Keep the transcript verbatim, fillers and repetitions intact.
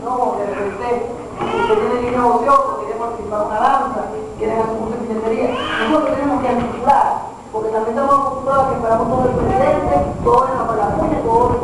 no, de repente usted tiene línea ociosa, quiere participar en una danza, quiere hacer un curso de finetería. Nosotros tenemos que articular, porque también estamos acostumbrados a que esperamos todo el presidente, todo en la puña, todo